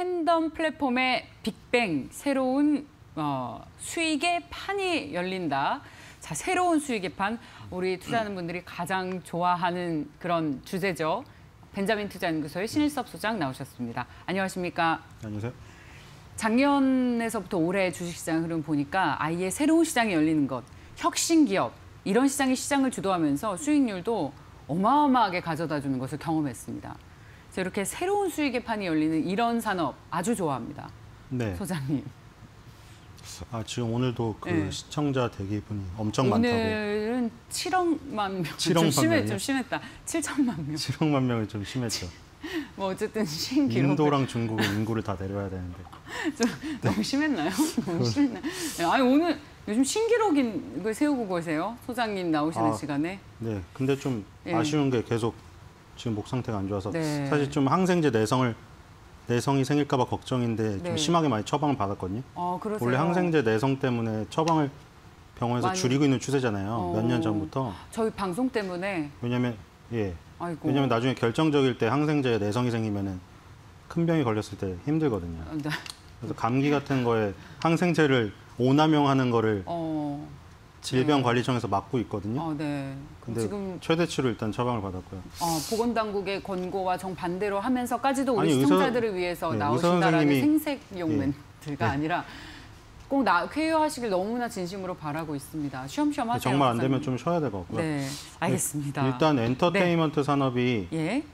팬덤 플랫폼의 빅뱅, 새로운 수익의 판이 열린다. 자, 새로운 수익의 판, 우리 투자하는 분들이 가장 좋아하는 그런 주제죠. 벤자민 투자연구소의 신일섭 소장 나오셨습니다. 안녕하십니까? 안녕하세요. 작년에서부터 올해 주식시장 흐름 보니까 아예 새로운 시장이 열리는 것, 혁신 기업, 이런 시장이 시장을 주도하면서 수익률도 어마어마하게 가져다 주는 것을 경험했습니다. 그래서 이렇게 새로운 수익의 판이 열리는 이런 산업 아주 좋아합니다. 네. 소장님. 지금 오늘도 그 시청자 대기분이 엄청 많다고. 오늘은 7억만 명. 7억만 명이요? 좀 심했다. 7천만 명. 7억만 명이 좀 심했죠. 뭐 어쨌든 신기록. 인도랑 중국은 인구를 다 내려야 되는데. 좀 너무 심했나요? 너무 심했나요? 아니 오늘 요즘 신기록을 세우고 계세요? 소장님 나오시는 시간에. 네. 근데 좀 아쉬운 게 계속 지금 목 상태가 안 좋아서 사실 좀 항생제 내성이 생길까 봐 걱정인데 좀 심하게 많이 처방을 받았거든요. 그러세요? 원래 항생제 내성 때문에 처방을 병원에서 줄이고 있는 추세잖아요. 몇 년 전부터. 저희 방송 때문에. 왜냐면 아이고. 왜냐면 나중에 결정적일 때 항생제 내성이 생기면은 큰 병이 걸렸을 때 힘들거든요. 네. 그래서 감기 같은 거에 항생제를 오남용하는 거를 질병관리청에서 막고 있거든요. 네. 근데 지금 최대치로 일단 처방을 받았고요. 보건당국의 권고와 정반대로 하면서까지도 우리 시청자들을 위해서 나오신다라는 생색용 멘트가 아니라 꼭 쾌유하시길 너무나 진심으로 바라고 있습니다. 쉬엄쉬엄 하세요. 정말 안 되면 좀 쉬어야 될 것 같고요. 네, 알겠습니다. 일단 엔터테인먼트 산업이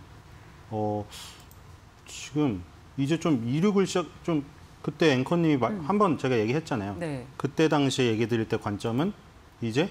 지금 이제 좀 이륙을 좀 그때 앵커님이 한번 제가 얘기했잖아요. 네. 그때 당시에 얘기 드릴 때 관점은 이제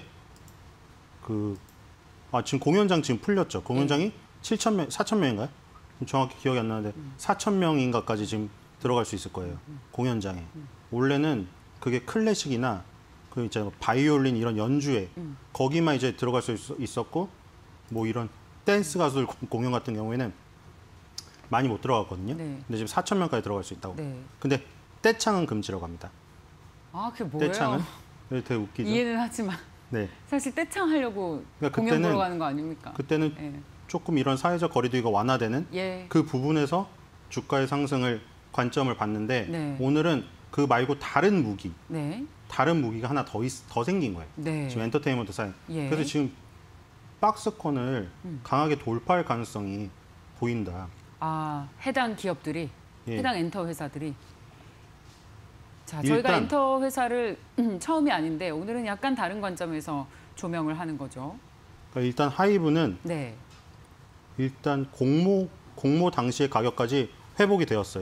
지금 공연장 지금 풀렸죠. 공연장이 7,000명, 4,000명인가요? 정확히 기억이 안 나는데 4,000명인가까지 지금 들어갈 수 있을 거예요. 공연장에. 원래는 그게 클래식이나 그 이제 바이올린 이런 연주회 거기만 이제 들어갈 수 있었고 뭐 이런 댄스 가수들 공연 같은 경우에는 많이 못 들어갔거든요. 근데 지금 4,000명까지 들어갈 수 있다고. 근데 떼창은 금지라고 합니다. 그게 뭐예요? 떼창은 되게 웃기죠. 이해는 하지만 사실 떼창 하려고 공연 보러 가는 거 아닙니까? 그때는 조금 이런 사회적 거리두기가 완화되는 그 부분에서 주가의 상승을 관점을 봤는데 오늘은 그 말고 다른 무기가 하나 더 생긴 거예요. 지금 엔터테인먼트 사이. 그래서 지금 박스권을 강하게 돌파할 가능성이 보인다. 해당 기업들이, 해당 엔터 회사들이. 자, 저희가 엔터 회사를 처음이 아닌데 오늘은 약간 다른 관점에서 조명을 하는 거죠. 그러니까 일단 하이브는 일단 공모 당시의 가격까지 회복이 되었어요.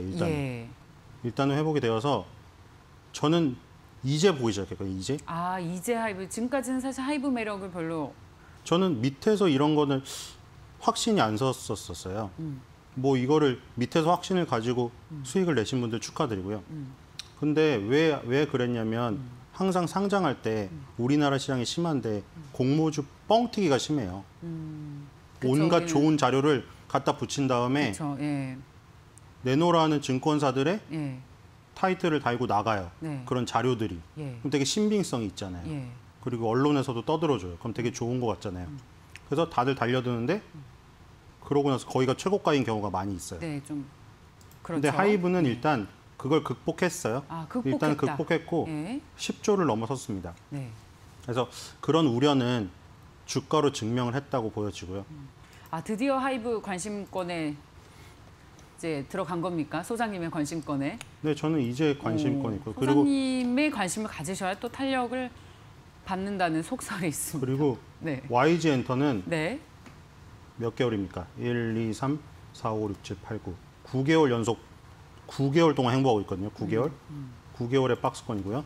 일단은 회복이 되어서 저는 이제 보기 시작했거든요. 이제. 이제 하이브. 지금까지는 사실 하이브 매력을 별로. 저는 밑에서 이런 거는 확신이 안 섰었어요. 뭐 이거를 밑에서 확신을 가지고 수익을 내신 분들 축하드리고요. 근데 왜 그랬냐면 항상 상장할 때 우리나라 시장이 심한데 공모주 뻥튀기가 심해요. 온갖 좋은 자료를 갖다 붙인 다음에 내놓으라는 증권사들의 타이틀을 달고 나가요. 그런 자료들이. 그럼 되게 신빙성이 있잖아요. 그리고 언론에서도 떠들어줘요. 그럼 되게 좋은 것 같잖아요. 그래서 다들 달려드는데 그러고 나서 거기가 최고가인 경우가 많이 있어요. 좀 그렇죠. 근데 하이브는 일단 그걸 극복했어요. 일단 극복했고 10조를 넘어섰습니다. 그래서 그런 우려는 주가로 증명을 했다고 보여지고요. 드디어 하이브 관심권에 이제 들어간 겁니까? 소장님의 관심권에? 네, 저는 이제 관심권이 있고 소장님의 관심을 가지셔야 또 탄력을 받는다는 속설이 있습니다. 그리고 YG 엔터는 몇 개월입니까? 1, 2, 3, 4, 5, 6, 7, 8, 9. 9개월 연속 9개월 동안 행보하고 있거든요. 9개월. 9개월의 박스권이고요.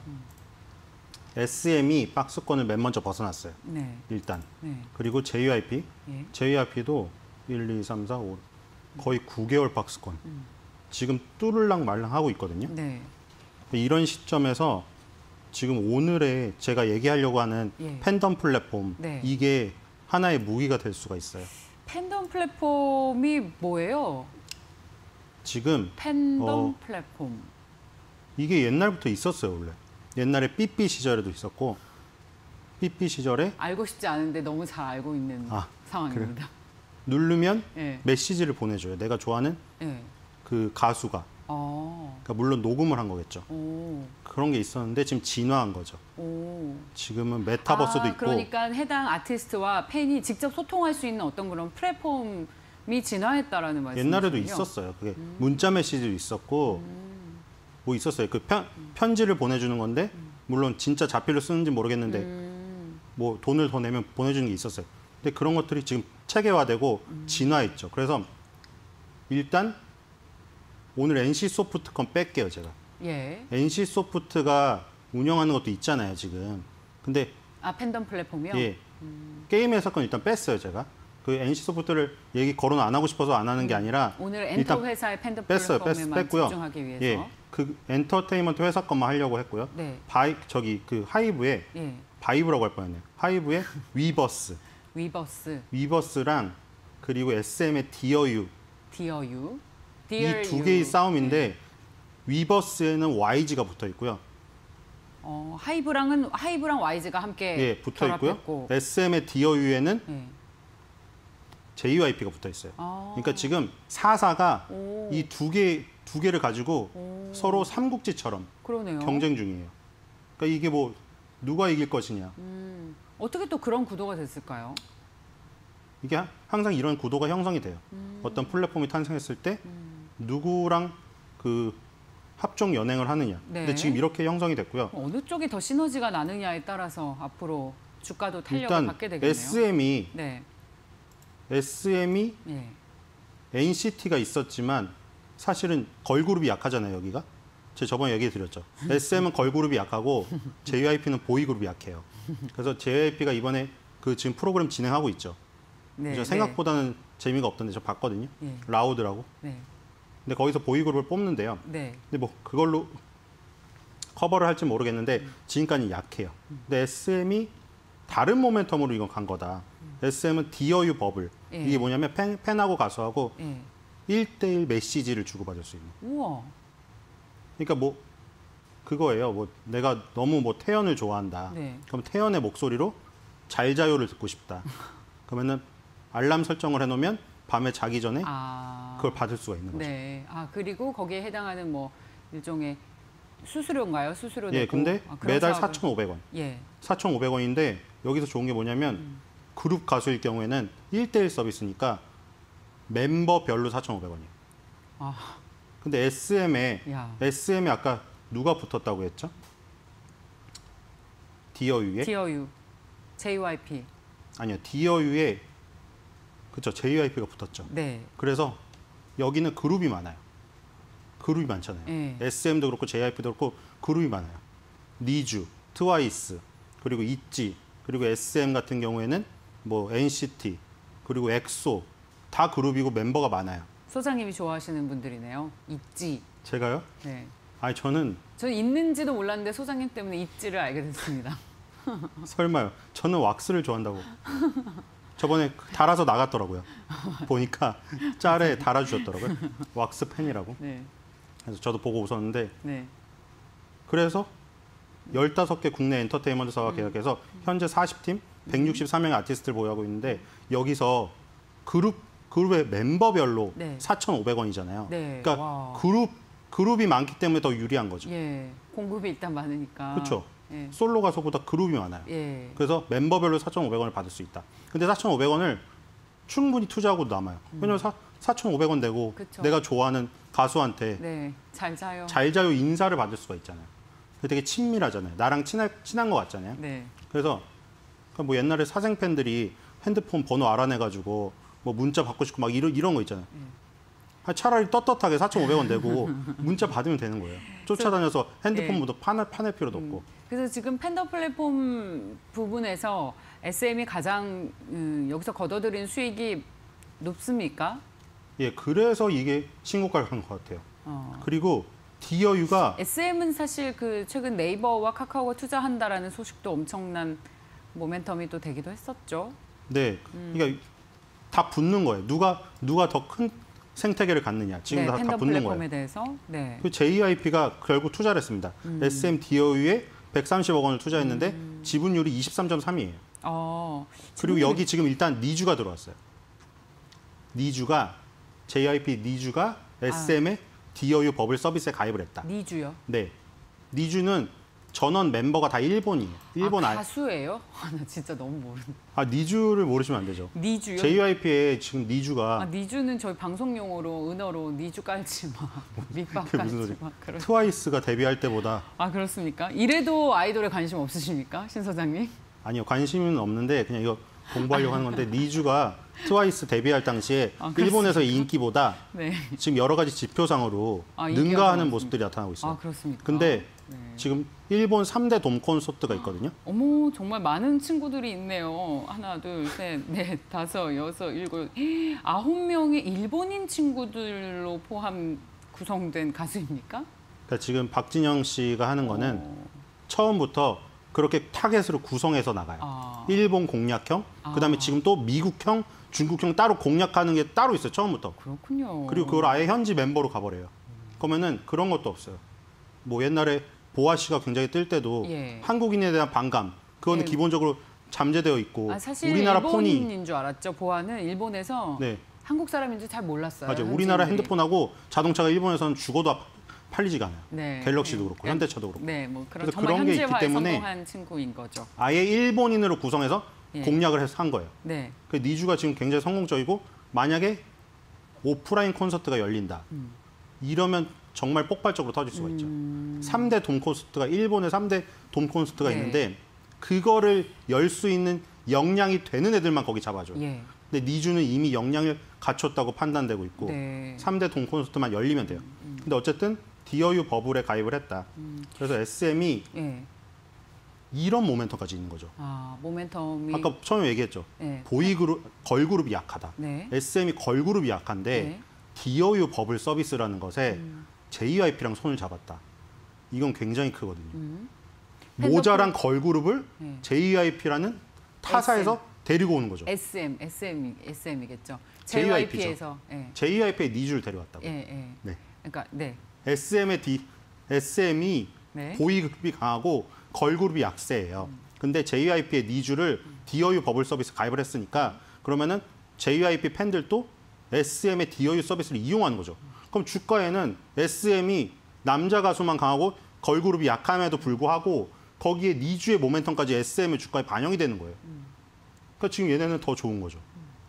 SM이 박스권을 맨 먼저 벗어났어요. 일단. 그리고 JYP. JYP도 1, 2, 3, 4, 5. 거의 9개월 박스권. 지금 뚜를랑 말랑 하고 있거든요. 이런 시점에서 지금 오늘의 제가 얘기하려고 하는 팬덤 플랫폼. 이게 하나의 무기가 될 수가 있어요. 팬덤 플랫폼이 뭐예요? 지금 팬덤 플랫폼. 이게 옛날부터 있었어요, 원래. 옛날에 삐삐 시절에도 있었고 삐삐 시절에 알고 싶지 않은데 너무 잘 알고 있는 상황입니다. 누르면 메시지를 보내줘요. 내가 좋아하는 그 가수가 그러니까 물론 녹음을 한 거겠죠. 오. 그런 게 있었는데 지금 진화한 거죠. 오. 지금은 메타버스도 있고 그러니까 해당 아티스트와 팬이 직접 소통할 수 있는 어떤 그런 플랫폼이 진화했다라는 말씀이시군요. 옛날에도 있었어요. 그게 문자 메시지도 있었고 뭐 있었어요. 그 편지를 보내주는 건데 물론 진짜 자필로 쓰는지 모르겠는데 뭐 돈을 더 내면 보내주는 게 있었어요. 근데 그런 것들이 지금 체계화되고 진화했죠. 그래서 일단 오늘 NC 소프트건 뺄게요, 제가. 예. NC 소프트가 운영하는 것도 있잖아요, 지금. 근데 팬덤 플랫폼이요? 예. 게임 회사건 일단 뺐어요, 제가. 그 NC 소프트를 얘기 거론 안 하고 싶어서 안 하는 게 아니라 오늘 엔터 일단 회사의 팬덤 뺐어요, 플랫폼에만 뺐고요. 집중하기 위해서. 예. 그 엔터테인먼트 회사 것만 하려고 했고요. 네. 그 하이브에 예. 바이브라고 할 뻔했네요. 하이브의 위버스. 위버스랑 그리고 SM의 디어유. 디어유. 이 두 개의 싸움인데 위버스에는 YG가 붙어 있고요. 하이브랑 YG가 함께 예, 붙어 있고요. 결합했고. SM의 디어유에는 예. JYP가 붙어 있어요. 그러니까 지금 4사가 이 두 개를 가지고 서로 삼국지처럼 그러네요. 경쟁 중이에요. 그러니까 이게 뭐 누가 이길 것이냐. 어떻게 또 그런 구도가 됐을까요? 이게 항상 이런 구도가 형성이 돼요. 어떤 플랫폼이 탄생했을 때 누구랑 그 합종 연행을 하느냐. 네. 근데 지금 이렇게 형성이 됐고요. 어느 쪽이 더 시너지가 나느냐에 따라서 앞으로 주가도 탄력을 일단 받게 되겠네요. SM이 예. NCT가 있었지만 사실은 걸그룹이 약하잖아요, 여기가. 제가 저번에 얘기 드렸죠. SM은 걸그룹이 약하고 JYP는 보이그룹이 약해요. 그래서 JYP가 이번에 그 지금 프로그램 진행하고 있죠. 네. 그래서 생각보다는 재미가 없던데 저 봤거든요. 예. 라우드라고. 네. 근데 거기서 보이그룹을 뽑는데요. 네. 근데 뭐 그걸로 커버를 할지 모르겠는데 지금까지 약해요. 근데 SM이 다른 모멘텀으로 이건 간 거다. SM은 디어유 버블. 예. 이게 뭐냐면 팬하고 가수하고 예. 1대1 메시지를 주고받을 수 있는. 우와. 그러니까 뭐 그거예요. 뭐 내가 너무 뭐 태연을 좋아한다. 네. 그럼 태연의 목소리로 잘 자요를 듣고 싶다. 그러면은 알람 설정을 해놓으면 밤에 자기 전에 그걸 받을 수가 있는 거죠. 네. 그리고 거기에 해당하는 뭐 일종의 수수료인가요? 수수료 예, 내고. 근데 그런 매달 사업을. 4,500원. 예. 4,500원인데 여기서 좋은 게 뭐냐면 그룹 가수일 경우에는 1대1 서비스니까 멤버별로 4,500원이에요. 아. 근데 SM에 아까 누가 붙었다고 했죠? 디어유에? 디어유. JYP. 아니요. 디어유에 그렇죠. JYP가 붙었죠. 네. 그래서 여기는 그룹이 많아요. 그룹이 많잖아요. 네. SM도 그렇고 JYP도 그렇고 그룹이 많아요. 니쥬, 트와이스, 그리고 있지, 그리고 SM 같은 경우에는 뭐 NCT, 그리고 엑소 다 그룹이고 멤버가 많아요. 소장님이 좋아하시는 분들이네요. 있지. 제가요? 네. 아니 저는 있는지도 몰랐는데 소장님 때문에 있지를 알게 됐습니다. 설마요. 저는 왁스를 좋아한다고. 저번에 달아서 나갔더라고요. 보니까 짤에 달아주셨더라고요. 왁스 팬이라고. 네. 그래서 저도 보고 웃었는데 네. 그래서 15개 국내 엔터테인먼트사와 계약해서 현재 40팀, 164명의 아티스트를 보유하고 있는데 여기서 그룹의 멤버별로 네. 4,500원이잖아요. 네. 그러니까 와. 그룹이 많기 때문에 더 유리한 거죠. 예. 공급이 일단 많으니까. 그렇죠. 예. 솔로 가수보다 그룹이 많아요. 예. 그래서 멤버별로 4,500원을 받을 수 있다. 근데 4,500원을 충분히 투자하고도 남아요. 왜냐면 4,500원 내고 그쵸. 내가 좋아하는 가수한테 네. 잘 자요. 잘 자요 인사를 받을 수가 있잖아요. 되게 친밀하잖아요. 나랑 친한 것 같잖아요. 네. 그래서 뭐 옛날에 사생 팬들이 핸드폰 번호 알아내가지고 뭐 문자 받고 싶고 막 이런 거 있잖아요. 차라리 떳떳하게 4,500원 내고 문자 받으면 되는 거예요. 쫓아다녀서 핸드폰부터 파낼 필요도 없고. 그래서 지금 팬덤 플랫폼 부분에서 SM이 가장 여기서 거둬들인 수익이 높습니까? 예, 그래서 이게 신고가를 간 것 같아요. 그리고 디어유가 SM은 사실 그 최근 네이버와 카카오가 투자한다라는 소식도 엄청난 모멘텀이 또 되기도 했었죠. 네, 그러니까 다 붙는 거예요. 누가 더 큰 생태계를 갖느냐. 지금 네, 다 팬덤 붙는 플랫폼에 거예요. 대해서. 네. 그 JYP가 결국 투자를 했습니다. SM 디어유에 130억 원을 투자했는데 지분율이 23.3이에요. 그리고 여기 지금 일단 니쥬가 들어왔어요. JYP 니쥬가 SM에 디어유 버블 서비스에 가입을 했다. 니주요? 네. 니주는 전원 멤버가 다 일본이에요. 일본 가수예요? 나 진짜 너무 모르는. 니주를 모르시면 안 되죠. 니주요? JYP의 지금 니주가 니주는 저희 방송 용어로 은어로 니주 깔지 마. 밑밥 그게 깔지 무슨 마. 그런. 트와이스가 데뷔할 때보다 그렇습니까? 이래도 아이돌에 관심 없으십니까, 신 소장님? 아니요, 관심은 없는데 그냥 이거 공부하려고 하는 건데 니주가 트와이스 데뷔할 당시에 일본에서의 인기보다 네. 지금 여러 가지 지표상으로 인기가 능가하는 많습니다. 모습들이 나타나고 있어요. 그렇습니까? 근데 네. 지금 일본 3대 돔 콘서트가 있거든요. 어머, 정말 많은 친구들이 있네요. 하나, 둘, 셋, 넷, 다섯, 여섯, 일곱, 9명의 일본인 친구들로 포함 구성된 가수입니까? 그러니까 지금 박진영 씨가 하는 거는 처음부터 그렇게 타겟으로 구성해서 나가요. 일본 공략형, 그다음에 지금 또 미국형, 중국형 따로 공략하는 게 따로 있어요. 처음부터. 그렇군요. 그리고 그걸 아예 현지 멤버로 가버려요. 그러면은 그런 것도 없어요. 뭐 옛날에 보아 씨가 굉장히 뜰 때도 예. 한국인에 대한 반감, 그거는 예. 기본적으로 잠재되어 있고 사실 우리나라 폰이 일본인 줄 알았죠. 보아는 일본에서 네. 한국 사람인 줄 잘 몰랐어요. 맞아요. 우리나라 현지인들이. 핸드폰하고 자동차가 일본에서는 죽어도 팔리지가 않아요. 네. 갤럭시도 네. 그렇고 현대차도 그렇고. 네, 뭐 그런 그래서 정말 그런 게 있기 현지화에 때문에 성공한 친구인 거죠. 아예 일본인으로 구성해서 예. 공략을 해서 한 거예요. 네. 그 니주가 지금 굉장히 성공적이고 만약에 오프라인 콘서트가 열린다. 이러면 정말 폭발적으로 터질 수가 있죠. 3대 돔 콘서트가 일본에 3대 돔 콘서트가 네. 있는데 그거를 열 수 있는 역량이 되는 애들만 거기 잡아줘요. 예. 근데 니주는 이미 역량을 갖췄다고 판단되고 있고 네. 3대 돔 콘서트만 열리면 돼요. 근데 어쨌든 디어유 버블에 가입을 했다. 그래서 SM이 예. 이런 모멘텀까지 있는 거죠. 모멘텀이 아까 처음에 얘기했죠. 네. 보이그룹, 걸그룹이 약하다. 네. SM이 걸그룹이 약한데 네. 디어유 버블 서비스라는 것에 JYP랑 손을 잡았다. 이건 굉장히 크거든요. 모자란 걸그룹을 네. JYP라는 타사에서 데리고 오는 거죠. SM이겠죠. JYP 죠. JYP에서 예. JYP의 니주를 데려왔다고. 예. 네. 그러니까 네. SM이 네. 보이그룹이 강하고 걸그룹이 약세예요. 근데 JYP의 니주를 디어유 버블 서비스 가입을 했으니까 그러면은 JYP 팬들도 SM의 디어유 서비스를 이용하는 거죠. 그럼 주가에는 SM이 남자 가수만 강하고 걸그룹이 약함에도 불구하고 거기에 니주의 모멘텀까지 SM의 주가에 반영이 되는 거예요. 그러니까 지금 얘네는 더 좋은 거죠.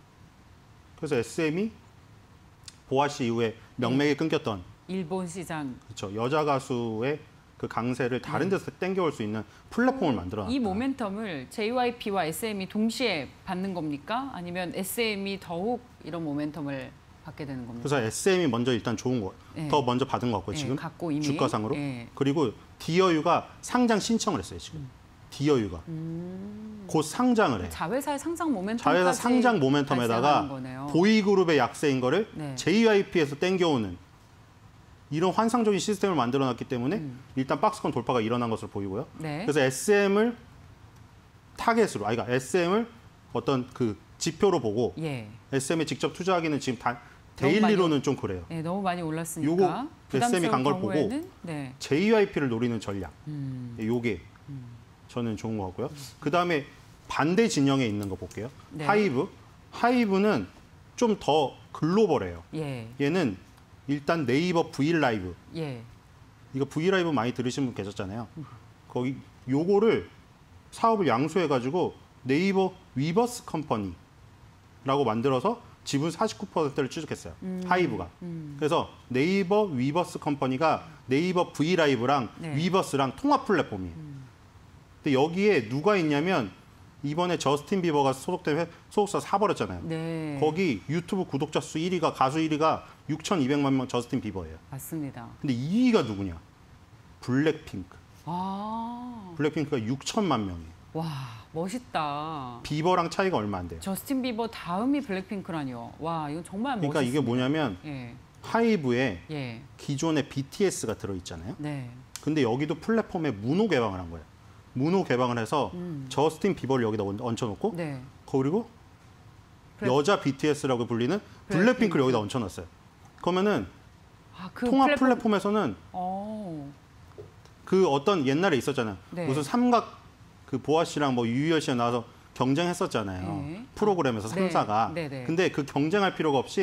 그래서 SM이 보아 씨 이후에 명맥이 끊겼던 일본 시장 그렇죠. 여자 가수의 그 강세를 다른 데서 땡겨올 수 있는 플랫폼을 만들어놨다. 이 모멘텀을 JYP와 SM이 동시에 받는 겁니까? 아니면 SM이 더욱 이런 모멘텀을 받게 되는 겁니까? 그래서 SM이 먼저 일단 좋은 거, 네. 더 먼저 받은 것 같고요. 네, 지금 갖고 이미. 주가상으로. 네. 그리고 디어유가 상장 신청을 했어요. 지금 디어유가 곧 상장을 해. 자회사의 상장 모멘텀까지 자회사 상장 발생하는 모멘텀에다가 거네요. 보이그룹의 약세인 거를 네. JYP에서 땡겨오는 이런 환상적인 시스템을 만들어놨기 때문에 일단 박스권 돌파가 일어난 것으로 보이고요. 네. 그래서 SM을 타겟으로, 그러니까 SM을 어떤 그 지표로 보고 예. SM에 직접 투자하기는 지금 너무 데일리로는 좀 그래요. 네, 너무 많이 올랐으니까. 요거 SM이 간 걸 보고 경우에는, 네. JYP를 노리는 전략. 요게 저는 좋은 것 같고요. 그다음에 반대 진영에 있는 거 볼게요. 네. 하이브. 하이브는 좀 더 글로벌해요. 예. 얘는 일단 네이버 브이라이브. 예. 이거 브이라이브 많이 들으신 분 계셨잖아요. 거기 요거를 사업을 양수해 가지고 네이버 위버스 컴퍼니라고 만들어서 지분 49%를 취득했어요. 하이브가. 그래서 네이버 위버스 컴퍼니가 네이버 브이라이브랑 네. 위버스랑 통합 플랫폼이에요. 근데 여기에 누가 있냐면 이번에 저스틴 비버가 소속된 소속사 사버렸잖아요. 네. 거기 유튜브 구독자 수 1위가 가수 1위가 6,200만 명 저스틴 비버예요. 맞습니다. 근데 2위가 누구냐? 블랙핑크. 아. 블랙핑크가 6천만 명이에요. 와, 멋있다. 비버랑 차이가 얼마 안 돼요. 저스틴 비버 다음이 블랙핑크라니요. 와, 이건 정말 멋있습니다. 그러니까 이게 뭐냐면 예. 하이브에 예. 기존의 BTS가 들어있잖아요. 네. 근데 여기도 플랫폼에 문호 개방을 한 거예요. 문호 개방을 해서 저스틴 비버를 여기다 얹혀놓고 네. 그리고 블랙- 여자 BTS라고 불리는 블랙핑크를 여기다 얹혀놨어요. 그러면은 그 통합 플랫폼에서는 어. 그 어떤 옛날에 있었잖아요. 네. 무슨 삼각 그 보아 씨랑 뭐 유희열 씨가 나와서 경쟁했었잖아요. 네. 프로그램에서 네. 3사가. 네, 네. 근데 그 경쟁할 필요가 없이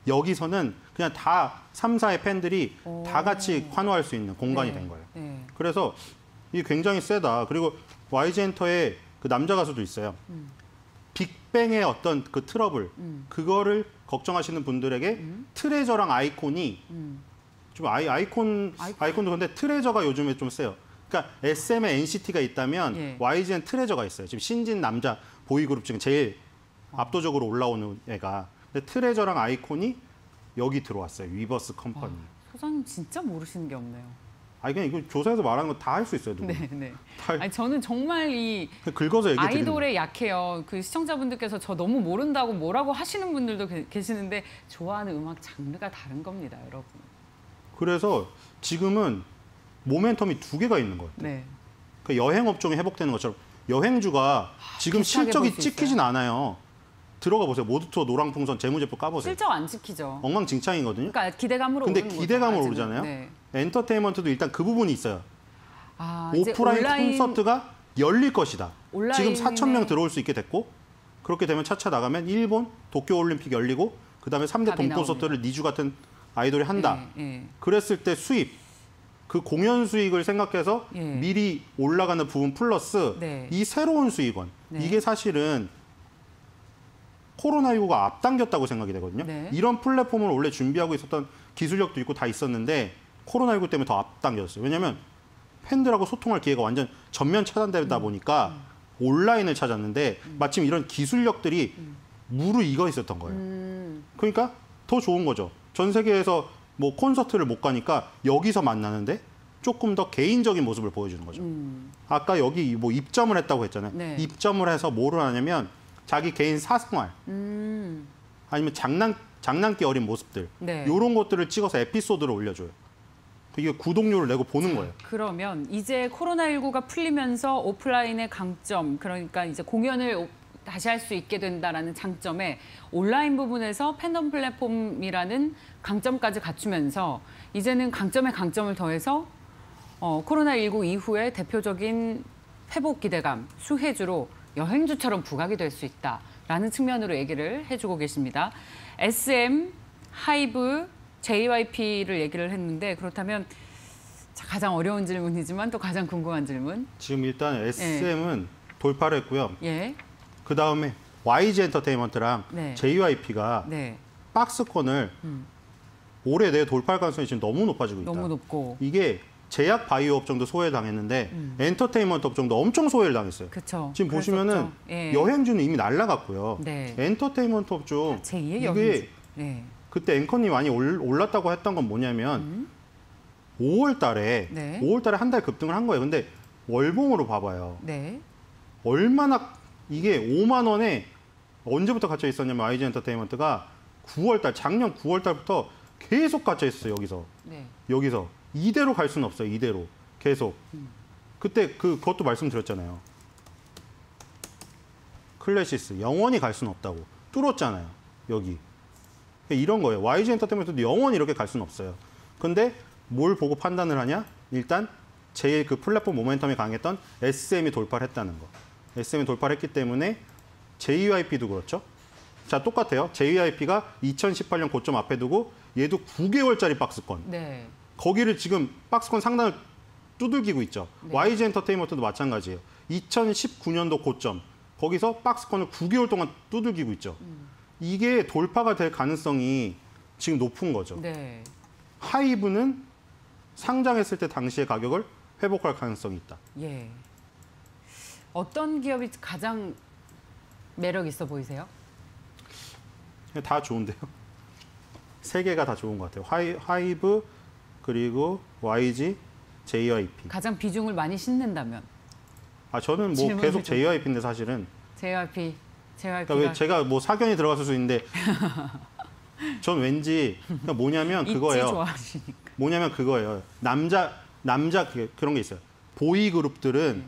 여기서는 그냥 다 3사의 팬들이 오. 다 같이 환호할 수 있는 공간이 네. 된 거예요. 네. 그래서 이게 굉장히 세다. 그리고 YG 엔터에 그 남자 가수도 있어요. 빅뱅의 어떤 그 트러블, 그거를 걱정하시는 분들에게 트레저랑 아이콘이 좀 아이콘도 근데 트레저가 요즘에 좀 세요. 그러니까 SM에 NCT가 있다면 예. YG엔 트레저가 있어요. 지금 신진 남자 보이그룹 중에 제일 압도적으로 올라오는 애가. 근데 트레저랑 아이콘이 여기 들어왔어요. 위버스 컴퍼니. 소장님 진짜 모르시는 게 없네요. 아니 그냥 이거 조사해서 말하는 거 다 할 수 있어요. 누구? 네, 네. 다 아니 저는 정말 이 긁어서 얘기 드리는 아이돌에 약해요. 그 시청자분들께서 저 너무 모른다고 뭐라고 하시는 분들도 계시는데 좋아하는 음악 장르가 다른 겁니다, 여러분. 그래서 지금은 모멘텀이 두 개가 있는 거예요. 네. 그 여행 업종이 회복되는 것처럼 여행주가 지금 비슷하게 실적이 볼수 찍히진 않아요. 들어가 보세요. 모두투어 노랑풍선 재무제표 까보세요. 실적 안 지키죠. 엉망진창이거든요. 그러니까 기대감으로 근데 오르는 거죠, 기대감으로 아직은. 오르잖아요. 네. 엔터테인먼트도 일단 그 부분이 있어요. 이제 오프라인 콘서트가 열릴 것이다. 지금 온라인에- 4천 명 들어올 수 있게 됐고 그렇게 되면 차차 나가면 일본 도쿄올림픽 열리고 그다음에 3대 답이 동콘서트를 니주 같은 아이돌이 한다. 예, 예. 그랬을 때 수입, 그 공연 수익을 생각해서 예. 미리 올라가는 부분 플러스 네. 이 새로운 수익원. 네. 이게 사실은 코로나19가 앞당겼다고 생각이 되거든요. 네. 이런 플랫폼을 원래 준비하고 있었던 기술력도 있고 다 있었는데 코로나19 때문에 더 앞당겼어요. 왜냐하면 팬들하고 소통할 기회가 완전 전면 차단되다 보니까 온라인을 찾았는데 마침 이런 기술력들이 무르익어 있었던 거예요. 그러니까 더 좋은 거죠. 전 세계에서 뭐 콘서트를 못 가니까 여기서 만나는데 조금 더 개인적인 모습을 보여주는 거죠. 아까 여기 뭐 입점을 했다고 했잖아요. 네. 입점을 해서 뭐를 하냐면 자기 개인 사생활 아니면 장난기 어린 모습들 네. 이런 것들을 찍어서 에피소드를 올려줘요. 이게 구독료를 내고 보는 거예요. 그러면 이제 코로나19가 풀리면서 오프라인의 강점, 그러니까 이제 공연을 다시 할 수 있게 된다라는 장점에 온라인 부분에서 팬덤 플랫폼이라는 강점까지 갖추면서 이제는 강점에 강점을 더해서 코로나19 이후에 대표적인 회복 기대감, 수혜주로 여행주처럼 부각이 될 수 있다라는 측면으로 얘기를 해주고 계십니다. SM, 하이브, JYP를 얘기를 했는데 그렇다면 가장 어려운 질문이지만 또 가장 궁금한 질문. 지금 일단 SM은 돌파를 했고요. 예. 그 다음에 YG 엔터테인먼트랑 네. JYP가 네. 박스권을 올해 내에 돌파할 가능성이 지금 너무 높아지고 있다. 너무 높고. 이게 제약 바이오 업종도 소외를 당했는데 엔터테인먼트 업종도 엄청 소외를 당했어요. 그렇죠. 지금 보시면은 예. 여행주는 이미 날라갔고요. 네. 엔터테인먼트 업종 제2의 이게 여행주. 네. 그때 앵커님 많이 올랐다고 했던 건 뭐냐면 5월 달에 네. 5월 달에 한 달 급등을 한 거예요. 근데 월봉으로 봐봐요. 네. 얼마나 이게 5만 원에 언제부터 갇혀 있었냐면 YG 엔터테인먼트가 9월 달 작년 9월 달부터 계속 갇혀 있었어요. 네. 여기서 이대로 갈 수는 없어요. 이대로 계속. 그때 그것도 말씀드렸잖아요. 클래시스 영원히 갈 수는 없다고 뚫었잖아요. 여기. 이런 거예요. YG 엔터테인먼트도 영원히 이렇게 갈 수는 없어요. 근데 뭘 보고 판단을 하냐? 일단 제일 그 플랫폼 모멘텀이 강했던 SM이 돌파를 했다는 거. SM이 돌파를 했기 때문에 JYP도 그렇죠. 자, 똑같아요. JYP가 2018년 고점 앞에 두고 얘도 9개월짜리 박스권. 네. 거기를 지금 박스권 상단을 두들기고 있죠. 네. YG 엔터테인먼트도 마찬가지예요. 2019년도 고점. 거기서 박스권을 9개월 동안 두들기고 있죠. 이게 돌파가 될 가능성이 지금 높은 거죠. 네. 하이브는 상장했을 때 당시의 가격을 회복할 가능성이 있다. 예. 어떤 기업이 가장 매력 있어 보이세요? 다 좋은데요. 세 개가 다 좋은 것 같아요. 하이브 그리고 YG, JYP. 가장 비중을 많이 싣는다면 저는 뭐 질문을 계속 좀- JYP인데 사실은 JYP가 그러니까 왜 제가 뭐 사견이 들어갔을 수 있는데 전 왠지 그러니까 뭐냐면 있지 그거예요. 좋아하시니까. 뭐냐면 그거예요. 남자 그런 게 있어요. 보이 그룹들은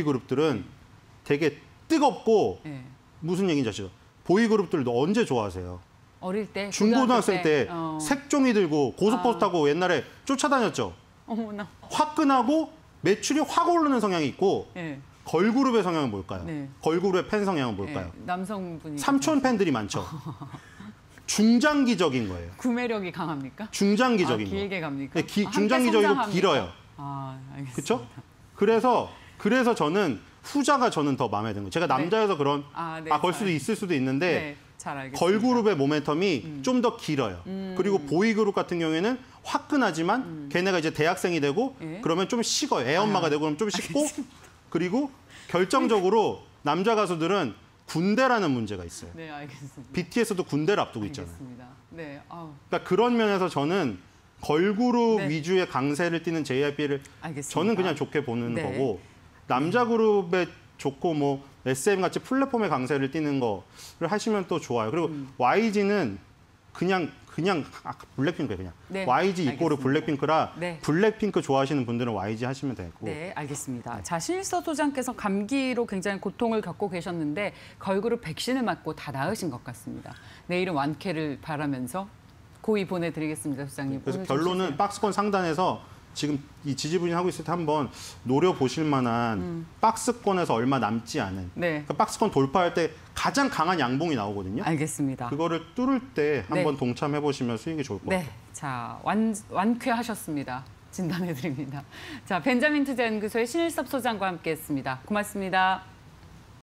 되게 뜨겁고 예. 무슨 얘기인지 아시죠? 보이 그룹들도 언제 좋아하세요? 어릴 때 중고등학생 때 색종이 들고 고속버스 아. 타고 옛날에 쫓아다녔죠. 어머나. 화끈하고 매출이 확 오르는 성향이 있고 예. 걸그룹의 성향은 뭘까요? 네. 걸그룹의 팬 성향은 뭘까요? 예. 남성분이 삼촌 팬들이 많죠. 중장기적인 거예요. 구매력이 강합니까? 중장기적인 거. 길게 갑니까? 네, 함께 중장기적이고 성장합니까? 길어요. 알겠습니다. 그렇죠? 그래서 저는 후자가 저는 더 마음에 드는 거예요. 제가 남자여서 그런 네, 걸 수도 있을 수도 있는데 네, 잘 알겠습니다. 걸그룹의 모멘텀이 좀 더 길어요. 그리고 보이그룹 같은 경우에는 화끈하지만 걔네가 이제 대학생이 되고 예? 그러면 좀 식어요. 애엄마가 되고 그러면 좀 식고 그리고 결정적으로 남자 가수들은 군대라는 문제가 있어요. 네, 알겠습니다. BTS도 군대를 앞두고 있잖아요. 알겠습니다. 네, 그러니까 그런 면에서 저는 걸그룹 네. 위주의 강세를 띠는 JYP를 알겠습니다. 저는 그냥 좋게 보는 네. 거고 남자 그룹에 좋고 뭐 SM 같이 플랫폼의 강세를 띠는 거를 하시면 또 좋아요. 그리고 YG는 그냥 블랙핑크예요. 그냥 네, YG 이꼬르 알겠습니다. 블랙핑크라 네. 블랙핑크 좋아하시는 분들은 YG 하시면 되고 네, 알겠습니다. 자, 신일서 소장께서 감기로 굉장히 고통을 겪고 계셨는데 걸그룹 백신을 맞고 다 나으신 것 같습니다. 내일은 완쾌를 바라면서 고의 보내드리겠습니다, 소장님. 그래서 오늘 좀 결론은 쉬세요. 박스권 상단에서 지금 이 지지부진 하고 있을 때 한번 노려보실 만한 박스권에서 얼마 남지 않은 네, 그러니까 박스권 돌파할 때 가장 강한 양봉이 나오거든요. 알겠습니다. 그거를 뚫을 때 한번 네. 동참해 보시면 수익이 좋을 것 같아요. 네, 자, 완쾌하셨습니다. 진단해드립니다. 자, 벤자민 투자연구소의 신일섭 소장과 함께했습니다. 고맙습니다.